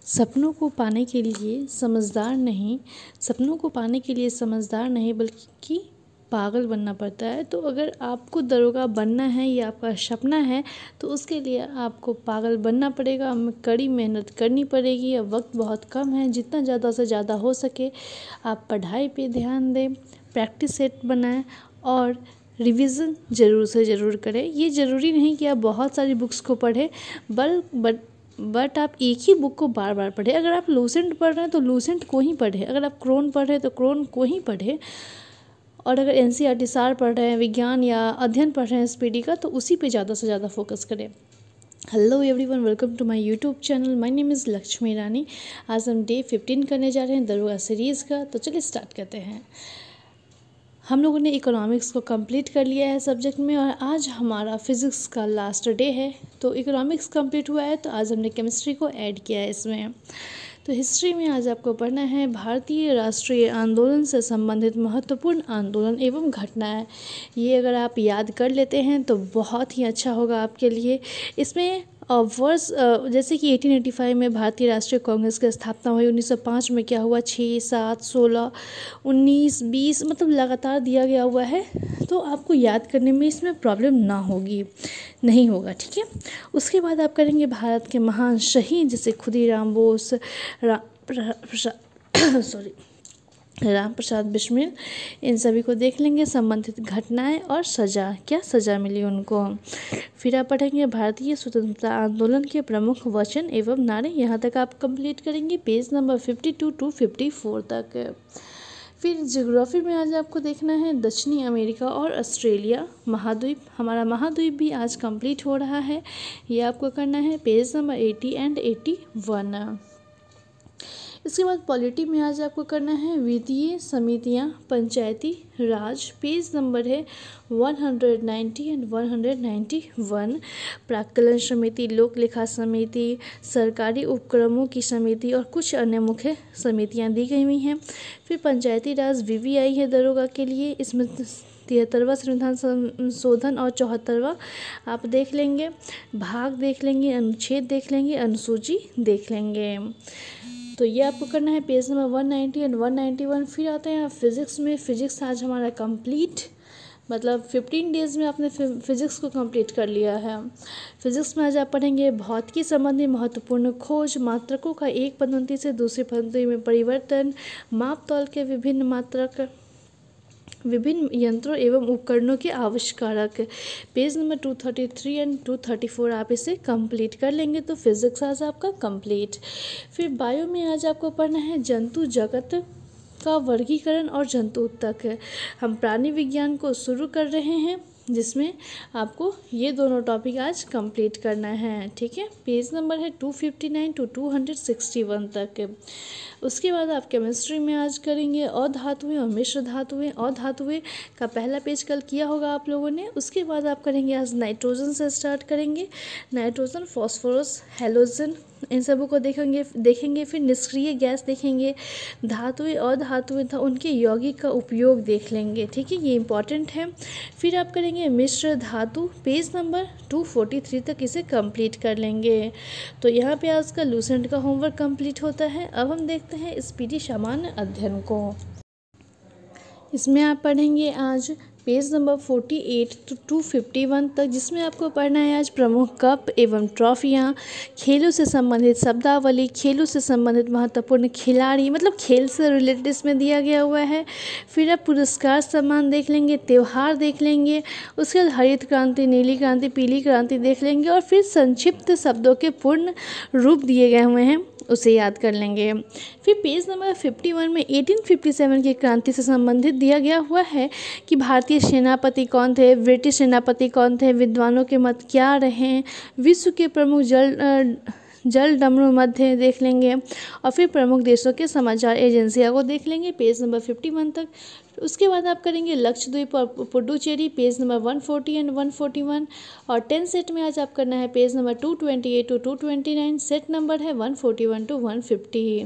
सपनों को पाने के लिए समझदार नहीं बल्कि पागल बनना पड़ता है। तो अगर आपको दरोगा बनना है, ये आपका सपना है, तो उसके लिए आपको पागल बनना पड़ेगा, कड़ी मेहनत करनी पड़ेगी। अब वक्त बहुत कम है, जितना ज़्यादा से ज़्यादा हो सके आप पढ़ाई पे ध्यान दें, प्रैक्टिस सेट बनाएं और रिवीजन ज़रूर से ज़रूर करें। ये ज़रूरी नहीं कि आप बहुत सारी बुक्स को पढ़ें, बट आप एक ही बुक को बार बार पढ़ें। अगर आप लूसेंट पढ़ रहे हैं तो लूसेंट को ही पढ़ें, अगर आप क्रोन पढ़ रहे हैं तो क्रोन को ही पढ़ें, और अगर एनसीईआरटी सार पढ़ रहे हैं, विज्ञान या अध्ययन पढ़ रहे हैं एसपीडी का, तो उसी पे ज़्यादा से ज़्यादा फोकस करें। Hello everyone, welcome to my YouTube channel. My name is Lakshmi Rani. आज हम डे 15 करने जा रहे हैं दरोगा सीरीज़ का, तो चलिए स्टार्ट करते हैं। हम लोगों ने इकोनॉमिक्स को कंप्लीट कर लिया है सब्जेक्ट में, और आज हमारा फिज़िक्स का लास्ट डे है। तो इकोनॉमिक्स कंप्लीट हुआ है, तो आज हमने केमिस्ट्री को ऐड किया है इसमें। तो हिस्ट्री में आज आपको पढ़ना है भारतीय राष्ट्रीय आंदोलन से संबंधित महत्वपूर्ण आंदोलन एवं घटनाएं। ये अगर आप याद कर लेते हैं तो बहुत ही अच्छा होगा आपके लिए। इसमें वर्ष जैसे कि 1885 में भारतीय राष्ट्रीय कांग्रेस की स्थापना हुई, 1905 में क्या हुआ, 6, 7, 16, 19, 20 मतलब लगातार दिया गया हुआ है, तो आपको याद करने में इसमें प्रॉब्लम नहीं होगा, ठीक है। उसके बाद आप करेंगे भारत के महान शहीद जैसे खुदीराम बोस, राम प्रसाद बिस्मिल, इन सभी को देख लेंगे, संबंधित घटनाएं और क्या सज़ा मिली उनको। फिर आप पढ़ेंगे भारतीय स्वतंत्रता आंदोलन के प्रमुख वचन एवं नारे। यहाँ तक आप कंप्लीट करेंगे, पेज नंबर 52 to 54 तक। फिर ज्योग्राफी में आज आपको देखना है दक्षिणी अमेरिका और ऑस्ट्रेलिया महाद्वीप। हमारा महाद्वीप भी आज कंप्लीट हो रहा है, ये आपको करना है, पेज नंबर 80 and 81। इसके बाद पॉलिटी में आज आपको करना है वित्तीय समितियां, पंचायती राज, पेज नंबर है 190 and 191। प्राक्कलन समिति, लोक लेखा समिति, सरकारी उपक्रमों की समिति और कुछ अन्य मुख्य समितियां दी गई हुई हैं। फिर पंचायती राज वीवीआई है दरोगा के लिए, इसमें 73वां संविधान संशोधन और 74वां आप देख लेंगे, भाग देख लेंगे, अनुच्छेद देख लेंगे, अनुसूची देख लेंगे। तो ये आपको करना है, पेज नंबर 190 and 191। फिर आते हैं फिज़िक्स में। फ़िज़िक्स आज हमारा कंप्लीट, मतलब 15 डेज़ में आपने फिज़िक्स को कंप्लीट कर लिया है। फिज़िक्स में आज आप पढ़ेंगे भौतिकी संबंधी महत्वपूर्ण खोज, मात्रकों का एक पद्धति से दूसरी पद्धति में परिवर्तन, माप तौल के विभिन्न मात्रक, विभिन्न यंत्रों एवं उपकरणों के आविष्कारक। पेज नंबर 233 and 234 आप इसे कंप्लीट कर लेंगे, तो फिज़िक्स आज आपका कंप्लीट। फिर बायो में आज आपको पढ़ना है जंतु जगत का वर्गीकरण और जंतु तक। हम प्राणी विज्ञान को शुरू कर रहे हैं, जिसमें आपको ये दोनों टॉपिक आज कंप्लीट करना है, ठीक है। पेज नंबर है 259 to 261 तक। उसके बाद आप केमिस्ट्री में आज करेंगे अधातुएं और मिश्र धातुएं। अधातुएं का पहला पेज कल किया होगा आप लोगों ने। उसके बाद आप करेंगे आज नाइट्रोजन से स्टार्ट करेंगे, नाइट्रोजन, फॉस्फोरस, हैलोजन, इन सबों को देखेंगे। फिर निष्क्रिय गैस देखेंगे, धातुएं और धातुएं था उनके यौगिक का उपयोग देख लेंगे, ठीक है, ये इंपॉर्टेंट है। फिर आप करेंगे मिश्र धातु, पेज नंबर 243 तक इसे कंप्लीट कर लेंगे। तो यहाँ पे आज का लूसेंट का होमवर्क कंप्लीट होता है। अब हम देखते हैं स्पीडी सामान्य अध्ययन को। इसमें आप पढ़ेंगे आज पेज नंबर 48 to 251 तक, जिसमें आपको पढ़ना है आज प्रमुख कप एवं ट्रॉफियाँ, खेलों से संबंधित शब्दावली, खेलों से संबंधित महत्वपूर्ण खिलाड़ी, मतलब खेल से रिलेटेड इसमें दिया गया हुआ है। फिर आप पुरस्कार सम्मान देख लेंगे, त्यौहार देख लेंगे, उसके बाद हरित क्रांति, नीली क्रांति, पीली क्रांति देख लेंगे, और फिर संक्षिप्त शब्दों के पूर्ण रूप दिए गए हुए हैं, उसे याद कर लेंगे। फिर पेज नंबर 51 में 1857 की क्रांति से संबंधित दिया गया हुआ है कि भारतीय सेनापति कौन थे, ब्रिटिश सेनापति कौन थे, विद्वानों के मत क्या रहे, विश्व के प्रमुख जल डमरू मध्य देख लेंगे, और फिर प्रमुख देशों के समाचार एजेंसियों को देख लेंगे, पेज नंबर 51 तक। उसके बाद आप करेंगे लक्षद्वीप और पुडुचेरी, पेज नंबर 140 and 141। और 10 सेट में आज आप करना है page number 228 to 229, set number है 141 to 150।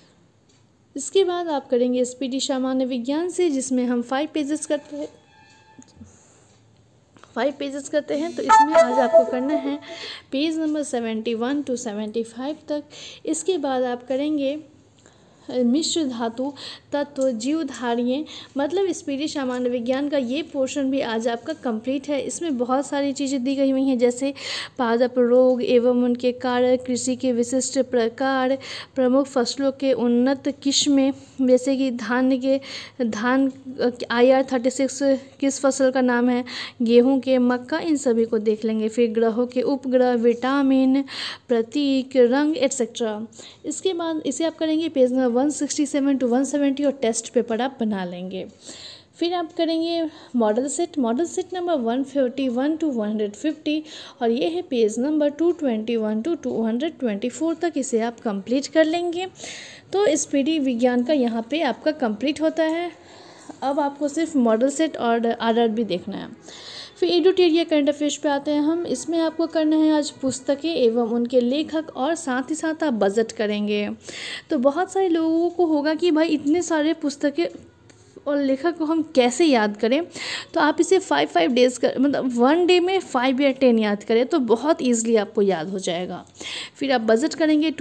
इसके बाद आप करेंगे स्पीडी सामान्य विज्ञान से, जिसमें हम 5 पेजेस करते हैं, 5 पेजेस करते हैं। तो इसमें आज आपको करना है पेज नंबर 71 to 75 तक। इसके बाद आप करेंगे मिश्र धातु तत्व जीवधारियाँ, मतलब स्पीडी सामान्य विज्ञान का ये पोर्शन भी आज आपका कंप्लीट है। इसमें बहुत सारी चीज़ें दी गई हुई हैं, जैसे पादप रोग एवं उनके कारक, कृषि के विशिष्ट प्रकार, प्रमुख फसलों के उन्नत किस्में, जैसे कि धान IR 36 किस फसल का नाम है, गेहूं के, मक्का, इन सभी को देख लेंगे। फिर ग्रहों के उपग्रह, विटामिन, प्रतीक, रंग एट्सेट्रा। इसके बाद इसे आप करेंगे पेज नंबर 167 to 170 और टेस्ट पेपर आप बना लेंगे। फिर आप करेंगे मॉडल सेट नंबर 141 to 150 और ये है पेज नंबर 221 to 224 तक, इसे आप कंप्लीट कर लेंगे। तो स्पीडी विज्ञान का यहाँ पे आपका कंप्लीट होता है। अब आपको सिर्फ मॉडल सेट और RRB देखना है। फिर एडुटेरिया करंट अफेयर्स पे आते हैं हम। इसमें आपको करना है आज पुस्तकें एवं उनके लेखक, और साथ ही साथ आप बजट करेंगे। तो बहुत सारे लोगों को होगा कि भाई इतने सारे पुस्तकें और लेखक को हम कैसे याद करें, तो आप इसे 5 डेज़ कर, मतलब 1 डे में 5 या 10 याद करें तो बहुत ईजिली आपको याद हो जाएगा। फिर आप बजट करेंगे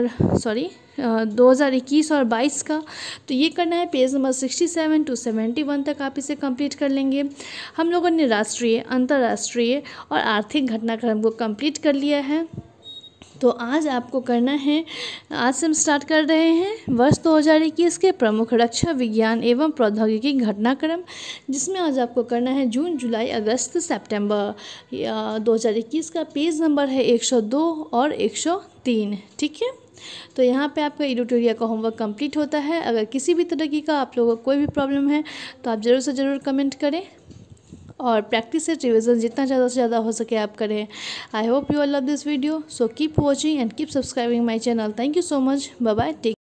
2021 और 22 का। तो ये करना है पेज नंबर 67 to 71 तक, आप इसे कंप्लीट कर लेंगे। हम लोगों ने राष्ट्रीय, अंतर्राष्ट्रीय और आर्थिक घटनाक्रम को कंप्लीट कर लिया है। तो आज आपको करना है, आज से हम स्टार्ट कर रहे हैं वर्ष 2021 के प्रमुख रक्षा विज्ञान एवं प्रौद्योगिकी घटनाक्रम, जिसमें आज आपको करना है जून, जुलाई, अगस्त, सितंबर 2021 का। पेज नंबर है 102 और 103, ठीक है। तो यहाँ पे आपका एडिटोरियल का होमवर्क कंप्लीट होता है। अगर किसी भी तरीके का आप लोगों को कोई भी प्रॉब्लम है तो आप ज़रूर से ज़रूर कमेंट करें, और प्रैक्टिस से रिविजन जितना ज़्यादा से ज़्यादा हो सके आप करें। I hope you all love this video, so keep watching and keep subscribing my channel. Thank you so much, bye bye, take